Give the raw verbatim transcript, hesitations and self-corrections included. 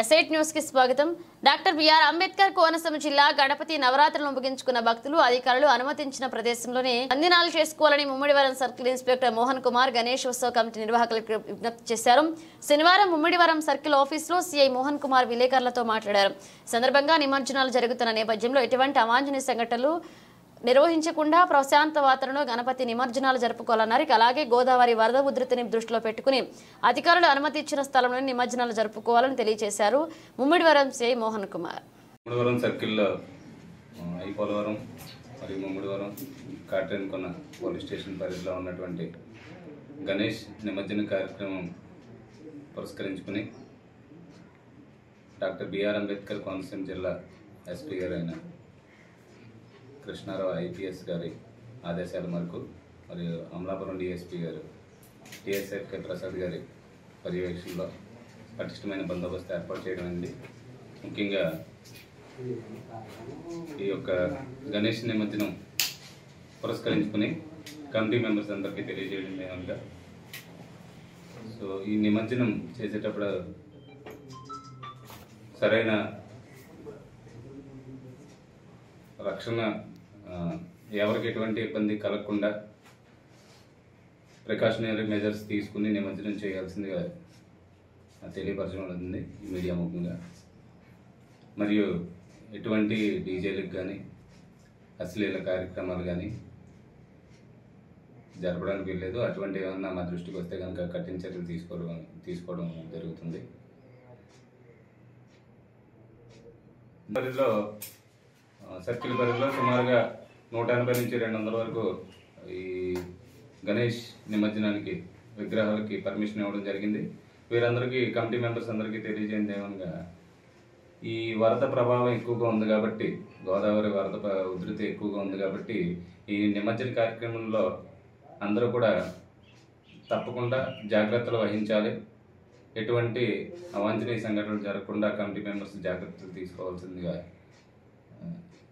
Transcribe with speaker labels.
Speaker 1: ఎస్ఐట్ news కి స్వాగతం. Doctor BR Ambedkar Konaseema జిల్లా గణపతి నవరాత్రులను ముగించుకున్న భక్తులు అధికారులు అనుమతించిన ప్రదేశంలోనే అందినాలు చేసుకోవాలని ముమ్మిడివరం సర్కిల్ ఇన్స్పెక్టర్ మోహన్ కుమార్ గణేష్ ఉత్సవ కమిటీ నిర్వాహకులకు విజ్ఞప్తి చేశారు. శనివారం ముమ్మిడివరం సర్కిల్ ఆఫీసులో సీఐ మోహన్ కుమార్ విలేకరులతో మాట్లాడారు. సందర్భంగా నిమజ్జనాలు జరుగుతున్న నేపథ్యంలో ఎటువంటి అవాంఛనీయ సంఘటనలు నిర్వహించకుండా ప్రశాంత వాతావరణంలో గణపతి నిమజ్జనాలు జరుపుకోవాలన్నారు. అలాగే గోదావరి వరద ఉధృతిని దృష్టిలో పెట్టుకుని అధికారులు అనుమతి ఇచ్చిన స్థలంలో నిమజ్జనాలు జరుపుకోవాలని తెలియజేశారు. ముమ్మిడివరం సిఐ మోహన్ కుమార్.
Speaker 2: ముమ్మిడివరం సర్కిల్లో ఈ పోలవరం మరియు ముమ్మిడివరం కాట్రేన్ కొన్న పోలీస్ స్టేషన్ పరిధిలో ఉన్నటువంటి గణేష్ నిమజ్జన కార్యక్రమం పురస్కరించుకుని డాక్టర్ బిఆర్ అంబేద్కర్ కోనసీమ జిల్లా ఎస్పీ గారు అయిన కృష్ణారావు ఐపీఎస్ గారి ఆదేశాల మేరకు మరియు అమలాపురం డిఎస్పీ గారు టిఎస్ఎఫ్కే ప్రసాద్ గారి పర్యవేక్షణలో పటిష్టమైన బందోబస్తు ఏర్పాటు చేయడం అయింది. ముఖ్యంగా ఈ యొక్క గణేష్ నిమజ్జనం పురస్కరించుకుని కమిటీ మెంబర్స్ అందరికీ తెలియజేయడం ఏమనగా, సో ఈ నిమజ్జనం చేసేటప్పుడు సరైన రక్షణ, ఎవరికి ఎటువంటి ఇబ్బంది కలగకుండా ప్రికాషనరీ మెజర్స్ తీసుకుని నిమజ్జనం చేయాల్సిందిగా తెలియపరచడం అవుతుంది మీడియా ముఖ్యంగా. మరియు ఎటువంటి డీజేలకు కానీ అశ్లీల కార్యక్రమాలు కానీ జరపడానికి వీల్లేదు. అటువంటి ఏమన్నా మా దృష్టికి వస్తే కనుక కఠిన చర్యలు తీసుకోవడం తీసుకోవడం జరుగుతుంది. పరిధిలో సర్కిల్ పరిధిలో సుమారుగా నూట ఎనభై నుంచి రెండు వందల వరకు ఈ గణేష్ నిమజ్జనానికి విగ్రహాలకి పర్మిషన్ ఇవ్వడం జరిగింది. వీరందరికీ కమిటీ మెంబర్స్ అందరికీ తెలియజేయండి ఏమనగా, ఈ వరద ప్రభావం ఎక్కువగా ఉంది కాబట్టి, గోదావరి వరద ఉధృతి ఎక్కువగా ఉంది కాబట్టి ఈ నిమజ్జన కార్యక్రమంలో అందరూ కూడా తప్పకుండా జాగ్రత్తలు వహించాలి. ఎటువంటి అవాంఛనీయ సంఘటనలు జరగకుండా కమిటీ మెంబర్స్ జాగ్రత్తలు తీసుకోవాల్సిందిగా